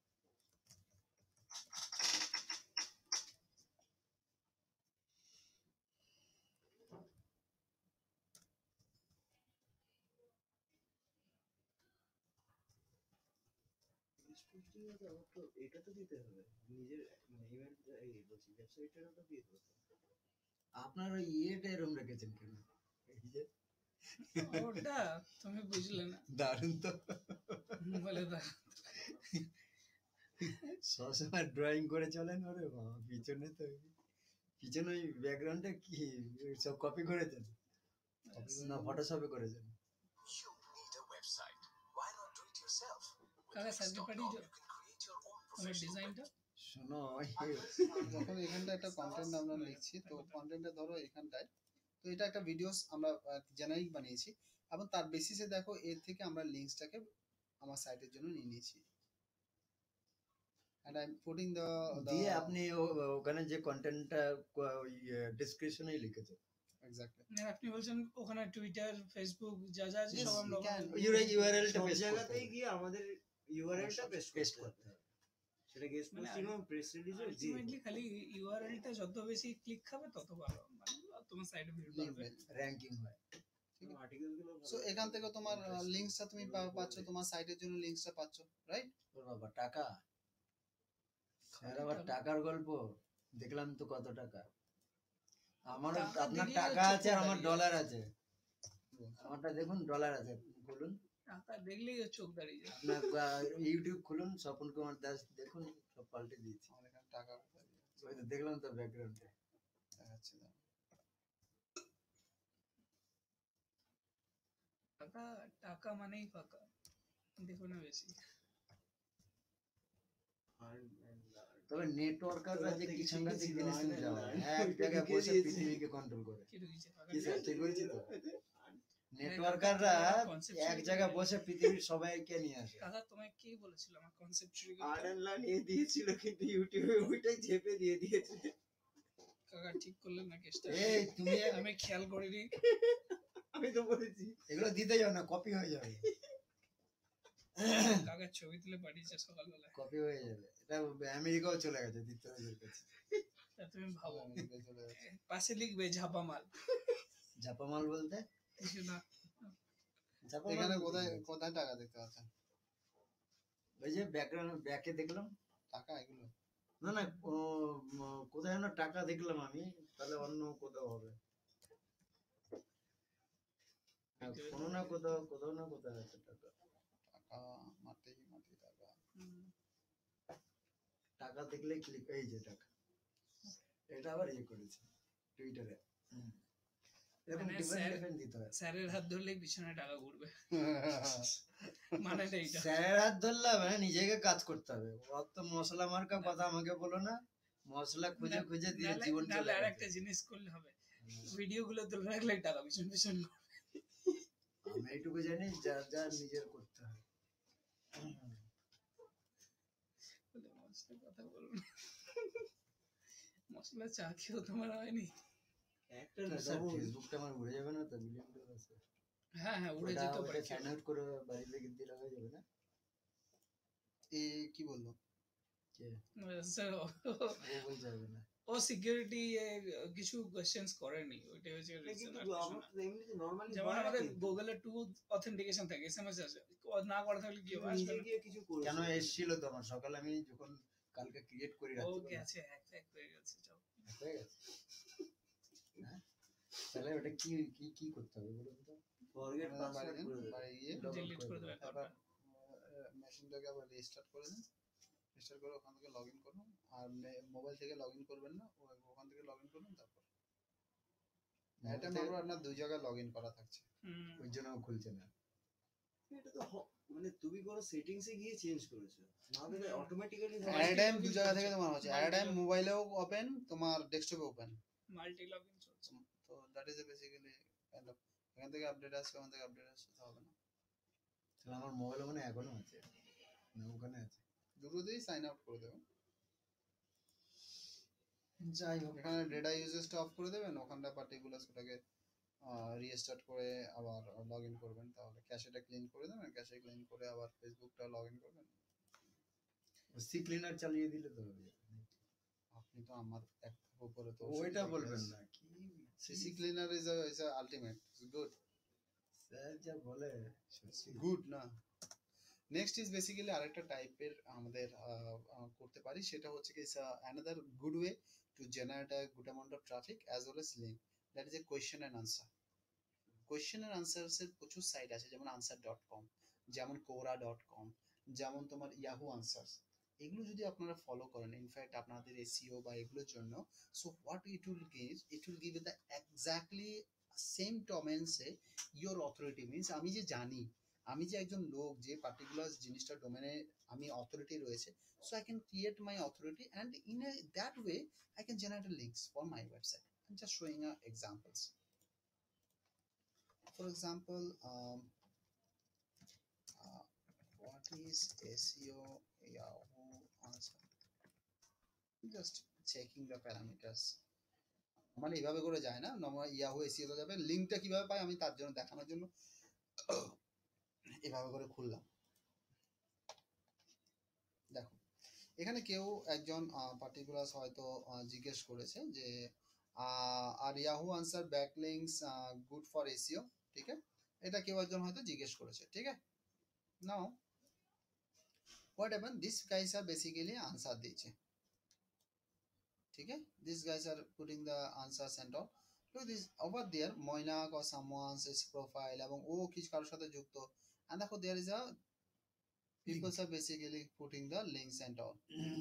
এটা তো দিতে হবে নিজের মানে ইভেন্ট এই বলছি ওয়েবসাইটেরও তো দিয়ে দেবো আপনার ওই ইয়েটা এরকম রেখেছেন কেন এই যে ওটা তুমি বুঝলে না দারুণ তো বলে দাও সবসময় ড্রয়িং করে চলেন ওরে বাবা পিছনে তো পিছনে ওই ব্যাকগ্রাউন্ডে কি সব কপি করেছেন না ফটোশপে করেছেন কাকা স্যারকে পাঠিয়ে দাও তোমার ডিজাইনটা শোনো যখন এখানটা একটা কন্টেন্ট আমরা লিখছি তো কন্টেন্টটা ধরো এখানটায় তো এটা একটা ভিডিওস আমরা জেনারিক বানিয়েছি এবং তার বেসিসে দেখো এর থেকে আমরা লিংকসটাকে আমার সাইটের জন্য নিয়ে নিয়েছি and I'm putting the দিয়ে আপনি ওখানে যে কন্টেন্টটা ওই ডেসক্রিপশনেই লিখেছেন exactly না আপনি বলছেন ওখানে টুইটার ফেসবুক যা যা আছে Yes, সব আমরা you can. ইউআরএলটা সব পেস্ট জায়গাতেই গিয়ে আমাদের ইউআরএলটা পেস্ট পেস্ট করতে করতে হবে হবে সেটা গেস্ট মানে পোস্টিং এবং প্রেস রিলিজে দিয়ে আলটিমেটলি খালি ইউআরএলটা যত বেশি ক্লিক খাবে তত ভালো মানে তোমার সাইটে ভিড় link বাড়বে mail। র‍্যাঙ্কিং হয় আর্টিকেল গুলো সো এখান থেকে তোমার লিংকসটা তুমি পাচ্ছ তোমার সাইটের জন্য লিংকসটা পাচ্ছ রাইট ওর বাবা টাকা আর আবার টাকার গল্প দেখলাম তো কত টাকা আমার টাকা আপনার দেখলেই টাকা চোখ আছে আর আমার দাঁড়িয়ে ডলার আছে আমারটা দেখুন ডলার আছে বলুন টাকা দেখলেই ওর চোখ দাঁড়িয়ে যায় আপনার ইউটিউব খুলুন স্বপন কুমার দাস দেখুন সব পাল্টে দিয়েছি আমার এখানে টাকা কোথায় দিয়েছে? ওই তো দেখলাম তো ব্যাকগ্রাউন্ডে দেখাচ্ছি দাঁড়াও। টাকা টাকা মানেই ফাঁকা দেখো না বেশি তবে নেটওয়ার্কাররা যে কি সাংঘাতিক শিখেছি, জিনিস তুমি না, জানো না, এক জায়গায় লিখে বসে দিয়েছি। পৃথিবীকে কন্ট্রোল করে কি ঢুকিয়েছে ফাঁকা কি স্যার ঠিক বলছি তো নেটওয়ার্কাররা concept এক শুরু জায়গায় করে। বসে পৃথিবীর সবাইকে নিয়ে আসে কাকা তোমায় কে বলেছিল আমার কনসেপ্ট চুরি আর করতে এন লাইন দিয়েছিল কিন্তু ইউটিউবে ওইটাই চেপে দিয়ে দিয়েছে কাকা ঠিক করলেন না কেসটা এই তুমি আমি খেয়াল করিনি আমি তো বলেছি এগুলো দিতে যাও না কপি হয়ে যাবে কাকা ছবি তুলে পাঠিয়েছে সকালবেলা কপি হয়ে যাবে এটা আমেরিকাও চলে গেছে দিত্যরাজের কাছে তা তুমি ভাবো আমেরিকায় চলে যাচ্ছে। পাশে লিখবে ঝাপা মাল ঝাপামাল বলতে কিছু না ঝাপামাল এখানে বলতে কোথায় কি? কোথায় টাকা দেখতে পাচ্ছেন ওই যে ব্যাকগ্রাউন্ড ব্যাকে দেখলাম টাকা এগুলো না না কোথায় যেন টাকা দেখলাম আমি তাহলে অন্য কোথাও হবে কোনো না কোথাও না কোথাও আছে টাকা টাকা মাটি টাকা টাকা দেখলে ক্লিক এই যে টাকা এটা আবার ইয়ে করেছে টুইটারে এরকম মানে ডিফারেন্ট স্যার- ডিফারেন্ট দিতে হয় স্যারের হাত ধরলে পিছনে টাকা ঘুরবে মানে এইটা স্যারের হাত ধরলে হবে না, নিজেকে কাজ করতে হবে অত মশলা মার্কা কথা আমাকে বলো না মশলা খুঁজে খুঁজে দিয়ে জীবন চলে নাহলে গেছে। আরেকটা জিনিস করলে হবে ভিডিও গুলো তুলে রাখলে টাকা পিছন পিছন আমি এইটুকু জানি যা যা নিজের করতে হয় বলে মশলা কথা বলবো না। মশলা চা খেয়েও তোমার হয়নি একটা স্যার double ফেসবুকটা আমার উড়ে যাবে না তো বিলিয়ন ডলার আছে হ্যাঁ হ্যাঁ উড়ে যেতে পারে সাইন আউট করে বাইরে লেগে দিলে হয়ে যাবে না এ কি বললো কে স্যার ও বলতে হবে না ও সিকিউরিটি কিছু কোশ্চেন্স করেনি ওইটাই হচ্ছে এটা reason, কিন্তু আর কিছু না। আমরা তো এমনিতে নরমালি যেমন আমাদের গুগলের টু অথেন্টিকেশন থাকে এসএমএস আছে ও না করা থাকলে কি হবে আসবে নিজে না। গিয়ে কিছু করে কেন এসেছিল তো আমার সকালে আমি যখন কালকে ক্রিয়েট করে ও রাখছি গেছে হ্যাক হ্যাক হয়ে গেছে যাও হয়ে গেছে হ্যাঁ? তাহলে ওটা কি কি কি করতে হবে বলুন তো ফরগেট পাসওয়ার্ড করে দেবে বাড়ি গিয়ে Log out ডিলিট করে দেবো। দেবে তারপর মেশিনটাকে আবার রিস্টার্ট করে দিন রিস্টার্ট করে ওখান থেকে লগ ইন করুন আর মোবাইল থেকে লগ ইন করবেন না ওখান থেকে লগ ইন করুন তারপর এটা মাত্র আপনার দুই জায়গায় লগ ইন করা থাকছে হুম। ওই জন্য খুলছে না এটা তো মানে তুমি কোনো সেটিংসে গিয়ে চেঞ্জ করেছো না হলে অটোমেটিক্যালি অ্যাট টাইম দু জায়গা থেকে তোমার হচ্ছে অ্যাট টাইম মোবাইলেও ওপেন তোমার ডেস্কটপে ওপেন মাল্টি লগইন চলছে তো that is basically kind of এখান থেকে আপডেট আসবে ওখান থেকে আপডেট আসবে তো হবে না তাহলে আমার মোবাইল ওখানে এখনো আছে, না ওখানে আছে। দুটোতেই সাইন আউট করে দেবেন। যাই হোক, এখানে ডেটা ইউজেসটা অফ করে দেবেন, ওখানটা পার্টিকুলার ওটাকে রিস্টার্ট করে আবার লগ ইন করবেন। তাহলে ক্যাশেটা ক্লিন করে দেবেন, ক্যাশে ক্লিন করে আবার ফেসবুকটা লগ ইন করবেন। সি ক্লিনার চালিয়ে দিলে তো হবে। আপনি তো আমার এক ধাপ উপরে তো ওইটা বলবেন না, কি CCleaner is a ultimate, good sir যা বলে সত্যি। গুড না। নেক্সট ইজ বেসিক্যালি আরেকটা টাইপের আমাদের করতে পারি, সেটা হচ্ছে কি another good way to generate a good amount of traffic as well as link, that is a question and answer. Question and আনসার্সের প্রচুর সাইট আছে, যেমন answer.com, যেমন quora.com, যেমন তোমার ইয়াহু আনসার্স। এগুলো যদি আপনারা ফলো করেন, ইনফ্যাক্ট আপনাদের এসইও বা এগুলোর জন্য, so what it will give the exactly same ডোমেন্সে ইয়োর অথরিটি, মিনস আমি যে জানি, আমি যে একজন লোক যে পার্টিকুলার জিনিসটা ডোমেনে আমি অথরিটি রয়েছে, so I can create my authority and in a that way I can generate links for my website. I am just showing examples. For example, what is SEO Yahoo answer? Just checking the parameters. মানে এইভাবে করে যায় না, normal Yahoo SEO তে যাবে। লিঙ্কটা কিভাবে পাই আমি তার জন্য দেখানোর জন্য এভাবে করে খুললাম। দেখো এখানে কেউ একজন পার্টিকুলার হয়তো জিজ্ঞেস করেছে যে আর Yahoo answer backlinks good for SEO, ঠিক আছে, এটা কেউ একজন হয়তো জিজ্ঞেস করেছে, ঠিক আছে। নাও what happened, these guys are basically answer দিয়েছে, ঠিক আছে, these guys are putting the answers and all. Look this over there, Moinak or someone's profile এবং ও কিছু কারোর সাথে যুক্ত, and দেখো there is a people are basically putting the links and all.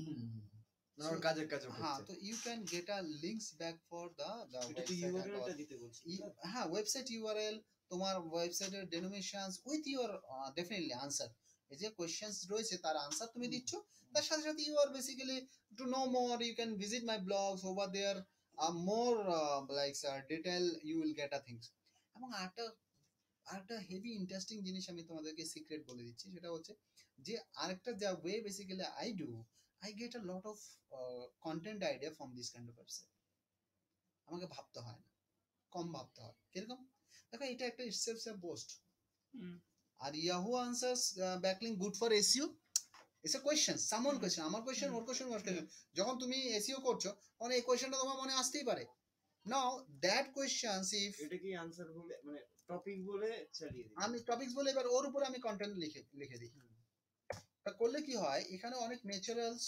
ওর কাজের কাজ হ্যাঁ, করছে। তো you can get a links back for the এটা তো website and ইউআরএলটা all. দিতে বলছি। হ্যাঁ, ওয়েবসাইট ইউআরএল, তোমার ওয়েবসাইটের denominations with your definitely answer. এই যে কোয়েশ্চেন্স রয়েছে তার আনসার তুমি দিচ্ছ, তার সাথে সাথে you are basically to know more you can visit my blogs over there more like detail you will get a things. এবং আরেকটা হেভি ইন্টারেস্টিং জিনিস আমি তোমাদেরকে সিক্রেট বলে দিচ্ছি, সেটা হচ্ছে যে আরেকটা যা way basically I get a lot of content idea from this kind of website. আমাকে ভাবতে হয় না, কম ভাবতে হয়। কিরকম? দেখো এটা একটা ইটসেলফ এ পোস্ট। আর Yahoo answers backlink good for SEO, it's a question, someone question, আমার কোয়েশ্চেন, ওর কোয়েশ্চেন, ওর কোয়েশ্চেন। যখন তুমি এসইও করছো তখন এই কোয়েশ্চেনটা তোমার মনে আসতেই পারে। নাও দ্যাট কোয়েশ্চেনস ইফ এটা কি আনসার বলে মানে টপিক বলে চালিয়ে দিই, আমি টপিকস বলে এবার ওর উপরে আমি কন্টেন্ট লিখে দিই। তা করলে কি হয়, এখানে অনেক ন্যাচারালস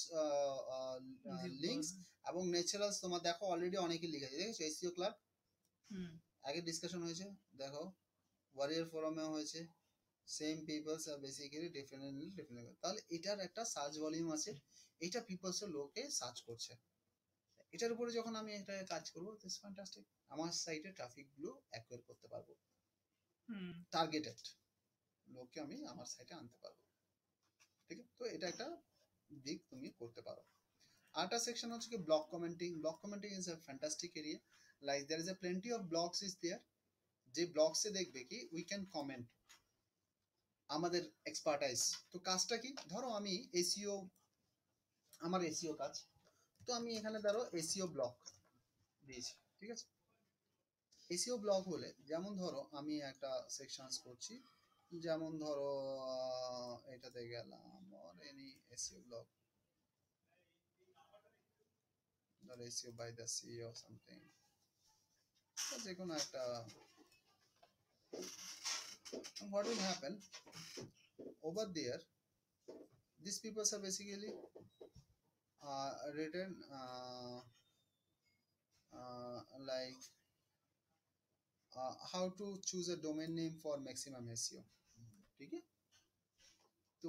লিঙ্কস এবং ন্যাচারালস তোমার দেখো অলরেডি অনেকে লিখেছে, দেখেছো এসইও ক্লাব আগে ডিসকাশন হয়েছে, দেখো ওয়ারিয়ার ফোরামে হয়েছে, same peoples are basically different. তাহলে এটার একটা সার্চ ভলিউম আছে, এটা পিপলস এর লোকে সার্চ করছে। এটার উপরে যখন আমি এটা কাজ করবো, দিস ফ্যান্টাস্টিক, আমার সাইটে ট্রাফিক গুলো অ্যাকোয়ার করতে পারবো, টার্গেটেড লোককে আমি আমার সাইটে আনতে পারবো, ঠিক আছে। তো এটা একটা দিক তুমি করতে পারো। আরেকটা সেকশন হচ্ছে কি blog commenting. Blog commenting is a fantastic area, like there is a plenty of blogs is there, যে ব্লগসে দেখবে কি উই ক্যান কমেন্ট আমাদের এক্সপার্টাইজ। তো কাজটা কি, ধরো আমি এসইও, আমার এসইও কাজ, তো আমি এখানে ধরো এসইও ব্লগ দিয়েছি, ঠিক আছে। এসইও ব্লগ হলে যেমন ধরো আমি একটা সেকশনস করছি, যেমন ধরো এটাতে গেলাম or any SEO blog, ধরো SEO by the CEO or something, যে কোনো একটা। What will happen over there, these people are basically written like how to choose a domain name for maximum SEO, ठीक है। तो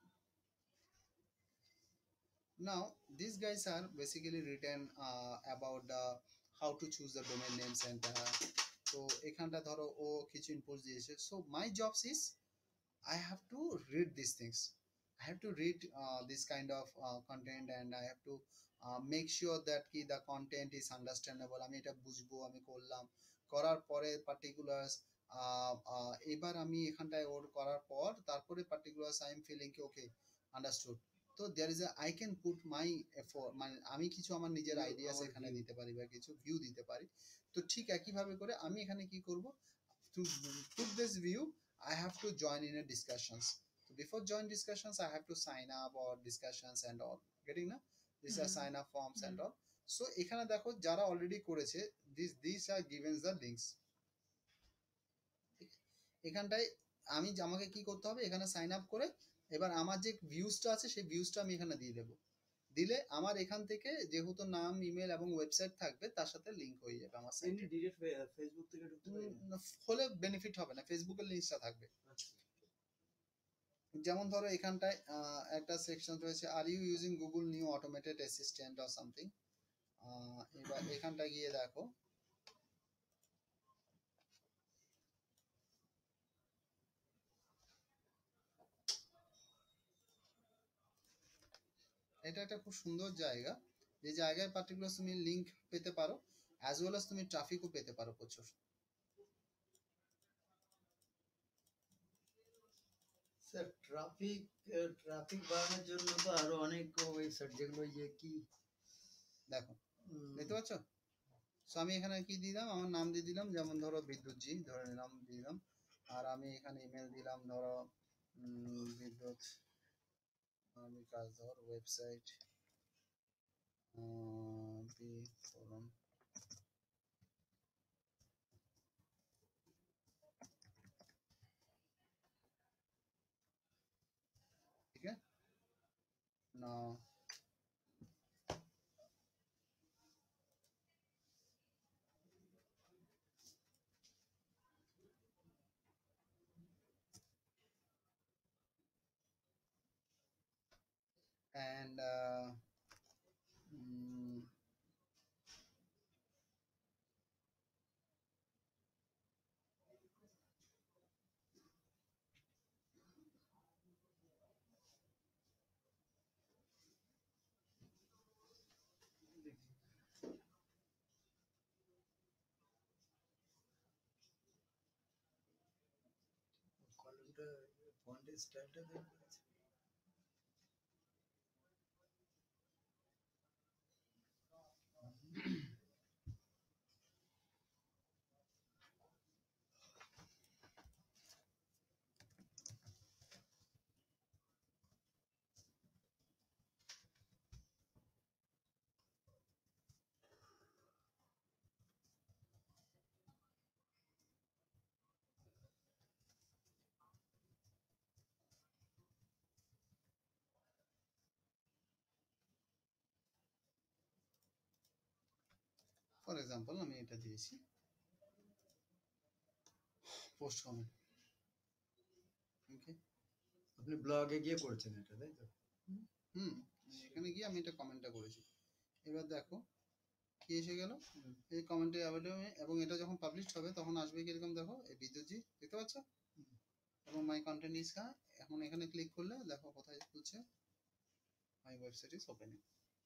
now these guys are basically written about the how to choose the domain names and তো এখানটা ধরো ও কিছু input দিয়েছে, so my jobs is I have to read these things, I have to read this kind of content and I have to make sure that কি the content is understandable, আমি এটা বুঝবো, আমি করলাম, করার পরে পার্টিকুলার এবার আমি এখানটায় ওর করার পর তারপরে পার্টিকুলার আই এম ফিলিং কি ওকে আন্ডারস্টুড। তো there is I can put my effort, মানে আমি কিছু আমার নিজের View, আইডিয়াস আমার এখানে view। দিতে পারি বা কিছু ভিউ দিতে পারি। তো ঠিক একইভাবে করে আমি এখানে কি করব, to put this view I have to join in a discussions. So before join discussions I have to sign up or discussions and all, getting na, these are sign up forms and all. So এখানে দেখো যারা already করেছে these are given the links। এখানটায় আমাকে কি করতে হবে, এখানে সাইন আপ করে এবার আমার যে ভিউজটা আছে সেই ভিউজটা আমি এখানে দিয়ে দেবো। দিলে আমার এখান থেকে যেহেতু নাম, ইমেল এবং ওয়েবসাইট থাকবে তার সাথে লিংক হয়ে যাবে আমার এমনি সাইটে। ডিরেক্ট ফেসবুক থেকে ঢুকতে পারি না? হলে বেনিফিট হবে না, ফেসবুকের লিঙ্কটা থাকবে। আচ্ছা। যেমন ধরো এখানটায় একটা সেকশন রয়েছে are you using Google new automated assistant or something. এবার এখানটা গিয়ে দেখো এটা একটা খুব সুন্দর জায়গা, যে জায়গায় পার্টিকুলার তুমি লিংক পেতে পারো অ্যাজ ওয়েল অ্যাজ তুমি ট্রাফিকও পেতে পারো প্রচুর। স্যার ট্রাফিক বাড়ানোর জন্য তো আরো অনেক ওয়েবসাইট, যেগুলো ইয়ে কি দেখো দেখতে পাচ্ছ। সো আমি এখানে কি দিলাম, আমার নাম দিয়ে দিলাম, যেমন ধরো বিদ্যুৎজি ধরে নিলাম দিলাম, আর আমি এখানে ইমেল দিলাম ধরো বিদ্যুৎ বিকাশ ধর ওয়েবসাইট বি ফোরাম। ठीक है now and কলমটা ফন্টের স্টাইলটা দেখবেন। ফর এক্সাম্পল আমি এটা দিয়েছি পোস্ট কমেন্ট। ওকে আপনি ব্লগে গিয়ে করছেন এটা, তাই তো? এখানে গিয়ে আমি এটা কমেন্টটা করেছি। এবার দেখো কি এসে গেল, এই কমেন্টে এবং এটা যখন পাবলিশ হবে তখন আসবে কিরকম দেখো, এই বিদ্যুৎজি দেখতে পাচ্ছ এবং মাই কন্টেন্ট ইজ কা। এখন এখানে ক্লিক করলে দেখো কোথায় খুলছে, মাই ওয়েবসাইট ইজ ওপেনিং।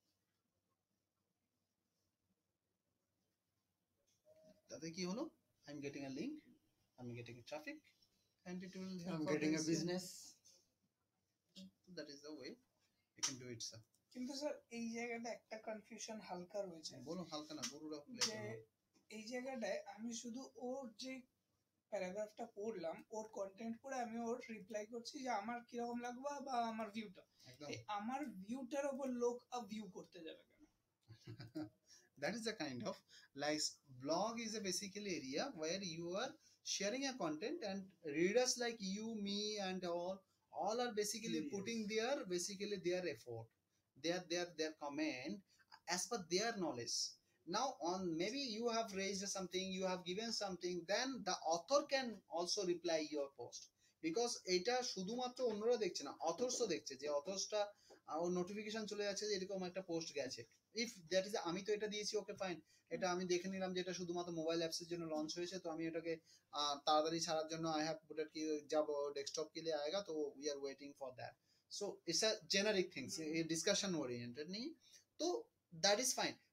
তাতে কি হলো, I am getting a link, I am getting a traffic and it will help I'm for getting a this, business. that is the way you can do it sir। কিন্তু sir এই জায়গাটা একটা confusion হালকা রয়েছে, বলো হালকা না পুরোটা যে এই জায়গাটায় আমি শুধু ওর যে প্যারাগ্রাফটা পড়লাম, ওর কন্টেন্ট পড়ে আমি ওর রিপ্লাই করছি যে আমার কিরকম লাগবে বা আমার ভিউটা, একদম। আমার ভিউটার উপর লোক ভিউ করতে যাবে কেন? That is the kind of like blog is a basically area where you are sharing a content and readers like you, me and all are basically Yes. putting their effort, their comment as per their knowledge। Now on maybe you have raised something, you have given something, then the author can also reply your post, because এটা শুধুমাত্র অন্যরা দেখছে না, অথর্সও দেখছে, যে অথর্সটা ওর notification চলে যাচ্ছে যে এরকম একটা পোস্ট গেছে। ইফ দ্যাট ইজ, আমি তো এটা দিয়েছি ওকে ফাইন, এটা আমি দেখে নিলাম যে এটা শুধুমাত্র মোবাইল অ্যাপসের জন্য লঞ্চ হয়েছে, তো আমি এটাকে তাড়াতাড়ি ছাড়ার জন্য আই হ্যাভ পুট ইট কি जब डेस्कटॉप के लिए आएगा तो we are waiting for that. So it's a generic things, ये डिस्कशन ओरिएंटेड नहीं, तो that is fine.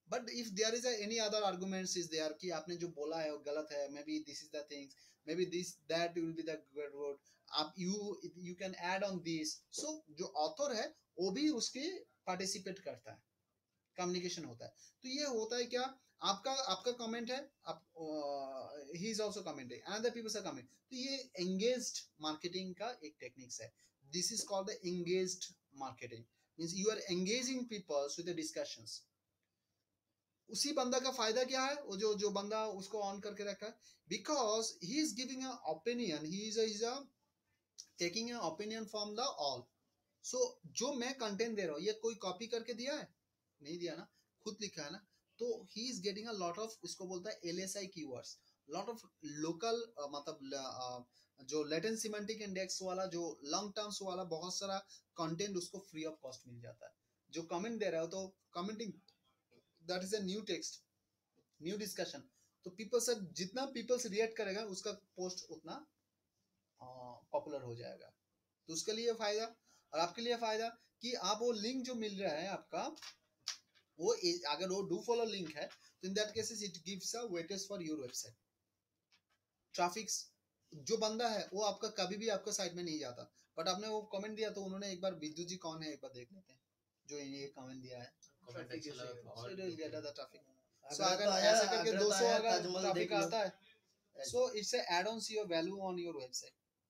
But if there is any other arguments is there कि आपने जो बोला है वो गलत है, maybe this is the things, maybe this that will be the good word, आप you can add on this, so जो author है वो भी उसके participate करता है, communication होता है. तो ये होता है क्या, आपका comment है, आप he is also commenting, another people are comment. तो ये engaged marketing का एक techniques है. This is called the engaged marketing, means you are engaging people with the discussions. उसी बंदा का फायदा क्या है, वो जो बंदा उसको ऑन करके रखा है, because he is giving a opinion, he is taking a opinion from the all. So जो मैं कंटेंट दे रहा हूँ ये कोई कॉपी करके दिया है, नहीं दिया ना, खुद लिखा है ना. तो he is getting a lot of, इसको बोलता है LSI keywords, lot of local, मतलब जो लेटेंट सिमेंटिक इंडेक्स वाला, जो लॉन्ग टर्म्स वाला बहुत सारा कंटेंट उसको फ्री ऑफ कॉस्ट मिल जाता है. जो कमेंट दे रहा हो तो commenting, that is a new text, new discussion. तो people से जितना people से react करेगा उसका post उतना पॉपुलर हो जाएगा. तो उसके लिए फायदा, और आपके लिए फायदा कि आप वो लिंक जो मिल रहा है आपका, वो अगर वो डू फॉलो लिंक है तो in that cases it gives a weightage for your website. Traffics जो बंदा है वो आपका कभी भी आपका साइट में नहीं जाता, बट आपने वो कमेंट दिया तो उन्होंने एक बार विद्युत जी कौन है एक बार देख लेते हैं जो ये कमेंट दिया है, Traffic so is a- it will get the traffic. So अगर अगर तो आया, ऐसे करके अगर तो 200 आया, अगर ताजमहल ट्रैफिक देख लो. आता है, so it's a add-ons your value on your website.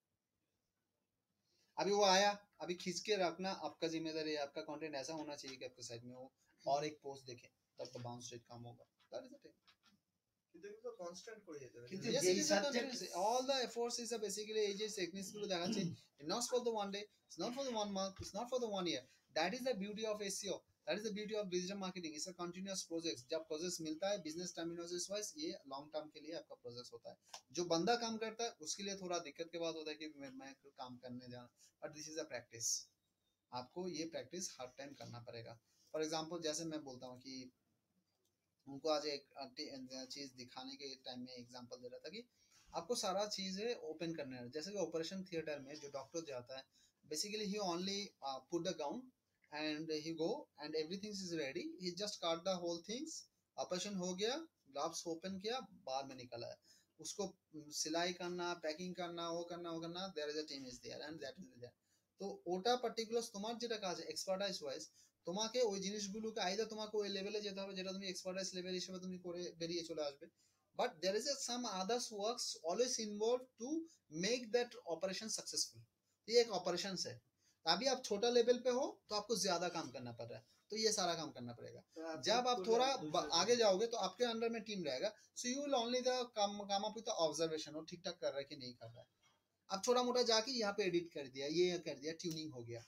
अभी वो आया, अभी खींच के रखना आपका जिम्मेदारी है, आपका कंटेंट ऐसा होना चाहिए कि आपके साइट में हो और एक पोस्ट देखें, तब तो बाउंस रेट कम होगा. That is the thing. কিন্তু এগুলো constant করে যেতে হবে। কিন্তু Yes, যেই it is a subject- continuous. All the efforts is basically এই যে techniques গুলো দেখাচ্ছে, it's not for the one day, it's not for the 1 month, it's not for the 1 year. That is the beauty of SEO. That is the beauty of digital marketing. It's a continuous process. जब process मिलता है business terminologies wise, ये long term के लिए आपका process होता है. जो बंदा काम करता है उसके लिए थोड़ा दिक्कत के बात होता है कि मैं काम करने जाना, but this is a practice. आपको ये practice हर टाइम करना पड़ेगा. For example, जैसे मैं बोलता हूँ कि उनको आज एक चीज दिखाने के टाइम में एग्जांपल दे रहा था कि आपको सारा चीजें ओपन करना है. जैसे कि ऑपरेशन थिएटर में जो डॉक्टर जाता है, basically he only put the gown and he go and everything is ready, he just cut the whole things, operation हो गया, ग्लव्स ओपन किया, बाहर में निकला है. उसको सिलाई करना, पैकिंग करना, वो करना, there is a team is there and that is there. তো ওটা পার্টিকুলার তোমার যেটা কাজ এক্সপার্টাইজ ওয়াইজ, তোমাকে ওই জিনিসগুলোকে আইদার তোমাকে ওই লেভেলে যেতে হবে যেটা তুমি এক্সপার্টাইজ লেভেল হিসেবে তুমি করে বেরিয়ে চলে আসবে, but there is some others works always involve to make that operation successful. ये एक ऑपरेशन है. अभी आप छोटा लेवल पे हो तो आपको ज्यादा काम करना पड़ रहा है, तो ये सारा काम करना पड़ेगा. जब आप थोड़ा आगे जाओगे तो आपके अंडर में टीम रहेगा, so you will only the come up with the observation, वो ठीक ठाक कर रहा है कि नहीं कर रहा है. अब छोटा मोटा जाके यहाँ पे एडिट कर दिया, ये कर दिया, ट्यूनिंग हो गया,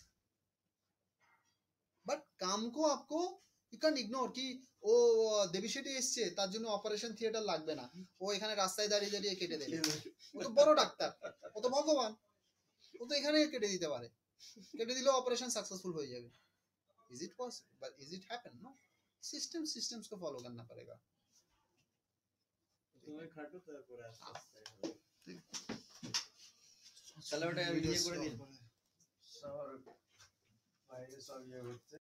बट काम को आपको you can't ignore कि ও দেবিশেটি এসছে তার জন্য অপারেশন থিয়েটার লাগবে না, ও এখানে রাস্তায় দাঁড়িয়ে দাঁড়িয়ে কেটে দেবে, ও তো বড় ডাক্তার, ও তো ভগবান, ও তো এখানে কেটে দিতে পারে, কেটে দিলে অপারেশন সাকসেসফুল হয়ে যাবে. Is it possible, but is it happen? No. Systems को फॉलो करना पड़ेगा. তুমি খাটো তারপরে আস্তে আস্তে হবে। তাহলে ওটা ইয়ে করে দিন. সবার বাইরে সব ইয়ে করতে